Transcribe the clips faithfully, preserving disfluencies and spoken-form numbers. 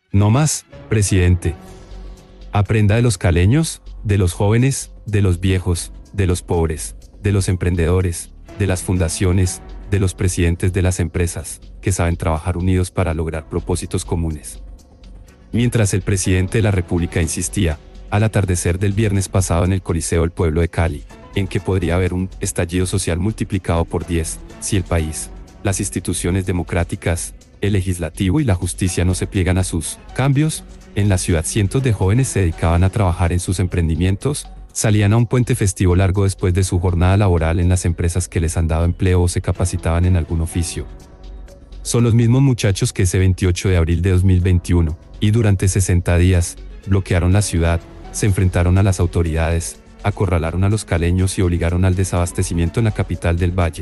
No más, presidente. Aprenda de los caleños, de los jóvenes, de los viejos, de los pobres, de los emprendedores, de las fundaciones, de los presidentes de las empresas, que saben trabajar unidos para lograr propósitos comunes. Mientras el presidente de la República insistía, al atardecer del viernes pasado en el Coliseo del Pueblo de Cali, en que podría haber un estallido social multiplicado por diez, si el país, las instituciones democráticas, el legislativo y la justicia no se pliegan a sus cambios, en la ciudad cientos de jóvenes se dedicaban a trabajar en sus emprendimientos, salían a un puente festivo largo después de su jornada laboral en las empresas que les han dado empleo o se capacitaban en algún oficio. Son los mismos muchachos que ese veintiocho de abril de dos mil veintiuno, y durante sesenta días, bloquearon la ciudad, se enfrentaron a las autoridades, acorralaron a los caleños y obligaron al desabastecimiento en la capital del Valle.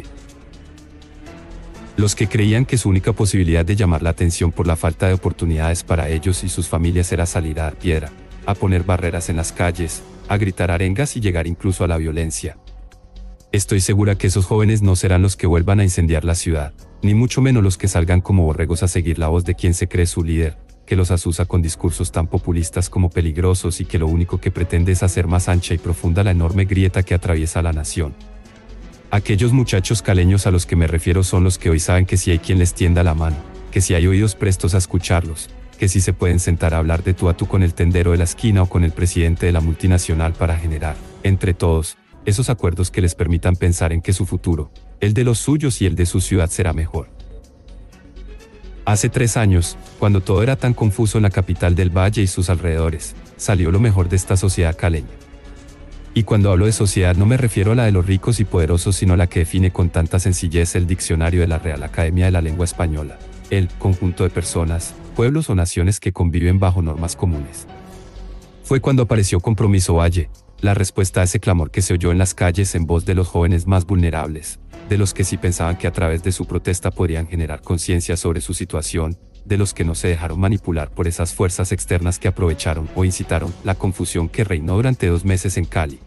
Los que creían que su única posibilidad de llamar la atención por la falta de oportunidades para ellos y sus familias era salir a dar piedra, a poner barreras en las calles, a gritar arengas y llegar incluso a la violencia. Estoy segura que esos jóvenes no serán los que vuelvan a incendiar la ciudad, ni mucho menos los que salgan como borregos a seguir la voz de quien se cree su líder, que los asusa con discursos tan populistas como peligrosos y que lo único que pretende es hacer más ancha y profunda la enorme grieta que atraviesa la nación. Aquellos muchachos caleños a los que me refiero son los que hoy saben que si hay quien les tienda la mano, que si hay oídos prestos a escucharlos, que si se pueden sentar a hablar de tú a tú con el tendero de la esquina o con el presidente de la multinacional para generar, entre todos, esos acuerdos que les permitan pensar en que su futuro, el de los suyos y el de su ciudad será mejor. Hace tres años, cuando todo era tan confuso en la capital del Valle y sus alrededores, salió lo mejor de esta sociedad caleña. Y cuando hablo de sociedad no me refiero a la de los ricos y poderosos, sino a la que define con tanta sencillez el diccionario de la Real Academia de la Lengua Española, el conjunto de personas, pueblos o naciones que conviven bajo normas comunes. Fue cuando apareció Compromiso Valle, la respuesta a ese clamor que se oyó en las calles en voz de los jóvenes más vulnerables, de los que sí pensaban que a través de su protesta podrían generar conciencia sobre su situación, de los que no se dejaron manipular por esas fuerzas externas que aprovecharon o incitaron la confusión que reinó durante dos meses en Cali.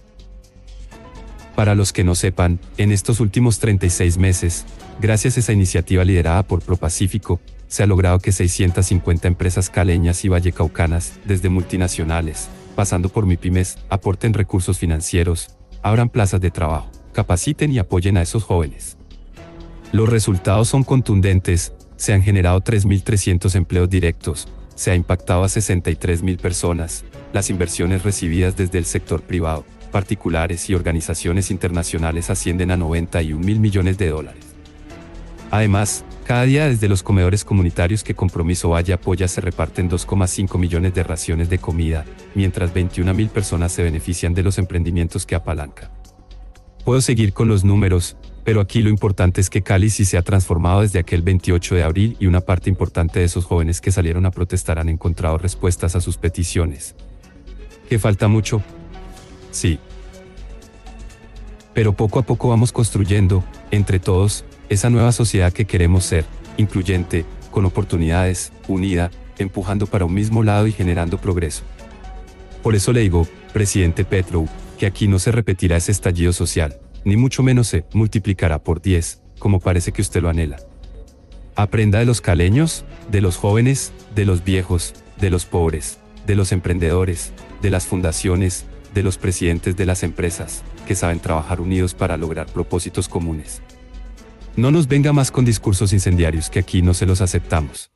Para los que no sepan, en estos últimos treinta y seis meses, gracias a esa iniciativa liderada por ProPacífico, se ha logrado que seiscientas cincuenta empresas caleñas y vallecaucanas, desde multinacionales, pasando por MIPYMES, aporten recursos financieros, abran plazas de trabajo, capaciten y apoyen a esos jóvenes. Los resultados son contundentes, se han generado tres mil trescientos empleos directos, se ha impactado a sesenta y tres mil personas, las inversiones recibidas desde el sector privado, particulares y organizaciones internacionales ascienden a noventa y un mil millones de dólares. Además, cada día desde los comedores comunitarios que Compromiso Valle apoya se reparten dos coma cinco millones de raciones de comida, mientras veintiuna mil personas se benefician de los emprendimientos que apalanca. Puedo seguir con los números, pero aquí lo importante es que Cali sí se ha transformado desde aquel veintiocho de abril y una parte importante de esos jóvenes que salieron a protestar han encontrado respuestas a sus peticiones. ¿Que falta mucho? Sí. Pero poco a poco vamos construyendo, entre todos, esa nueva sociedad que queremos ser, incluyente, con oportunidades, unida, empujando para un mismo lado y generando progreso. Por eso le digo, presidente Petro, que aquí no se repetirá ese estallido social, ni mucho menos se multiplicará por diez, como parece que usted lo anhela. Aprenda de los caleños, de los jóvenes, de los viejos, de los pobres, de los emprendedores, de las fundaciones, de los presidentes de las empresas, que saben trabajar unidos para lograr propósitos comunes. No nos venga más con discursos incendiarios que aquí no se los aceptamos.